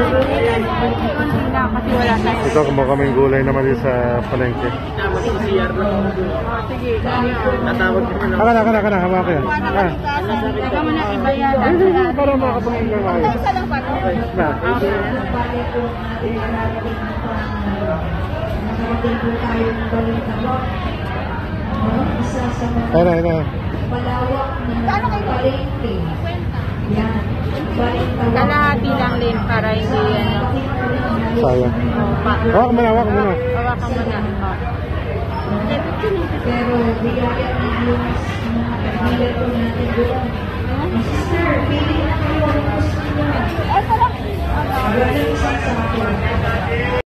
Kasi wala sa Ito, kumuha kaming gulay naman din sa palengke. sige. Tatawag ko na. Aka na, hawa ko yan. Teka mo na ibayad. Para makapangin lang tayo. Isa lang pa. Na. Ayun na. Ano kayo? Kalahati lang din para hindi ano. Sayang. Hawak mo na. Hawakan mo na. Pero bigyan ng bilat po natin doon. Sister, pili na kayo ang gusto nyo. Ay, parang. Wala isang sa